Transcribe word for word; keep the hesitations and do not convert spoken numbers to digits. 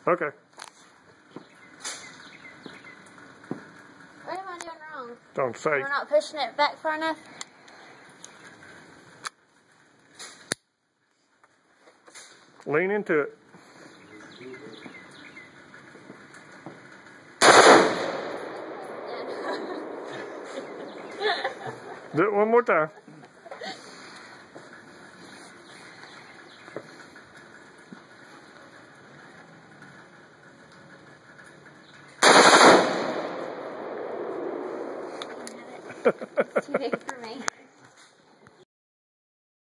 Okay. What am I doing wrong? Don't say. We're not pushing it back far enough? Lean into it. Do it one more time. It's too big for me.